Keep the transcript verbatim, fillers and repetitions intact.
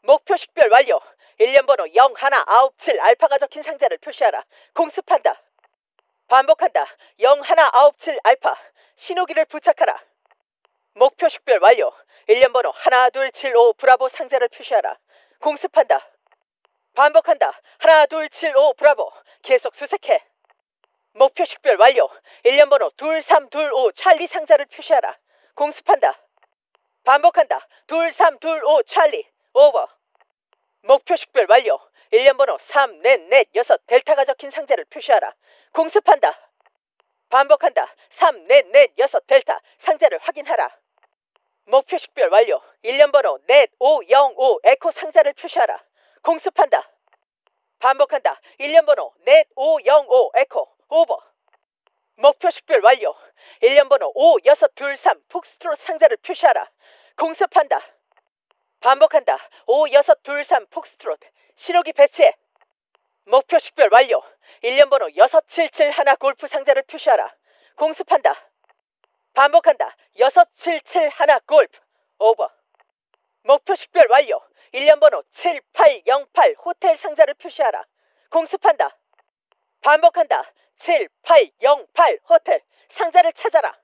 목표 식별 완료. 일련 번호 영 일 아홉 칠 알파가 적힌 상자를 표시하라. 공습한다. 반복한다. 영 일 아홉 칠 알파. 신호기를 부착하라. 목표 식별 완료. 일련 번호 일 둘 칠 오 브라보 상자를 표시하라. 공습한다. 반복한다. 일 둘 칠 오 브라보. 계속 수색해. 목표 식별 완료. 일련 번호 이 삼 이 오 찰리 상자를 표시하라. 공습한다. 반복한다. 이 삼 이 오 찰리. 오버. 목표 식별 완료. 일련 번호 삼 넷 넷 육 델타가 적힌 상자를 표시하라. 공습한다. 반복한다. 삼 넷 넷 육 델타. 상자를 확인하라. 목표 식별 완료. 일련 번호 넷 오 영 오 에코 상자를 표시하라. 공습한다. 반복한다. 일련 번호 넷 오 영 오 에코. 오버. 목표 식별 완료. 일련 번호 오 육 이 삼 폭스트롯 상자를 표시하라. 공습한다. 반복한다. 오 육 이 삼 폭스트롯. 신호기 배치해. 목표 식별 완료. 일련 번호 육 칠 칠 일 골프 상자를 표시하라. 공습한다. 반복한다. 육 칠 칠 일 골프. 오버. 목표 식별 완료. 일련 번호 칠 팔 영 팔 호텔 상자를 표시하라. 공습한다. 반복한다. 칠 팔 영 팔 호텔. 상자를 찾아라.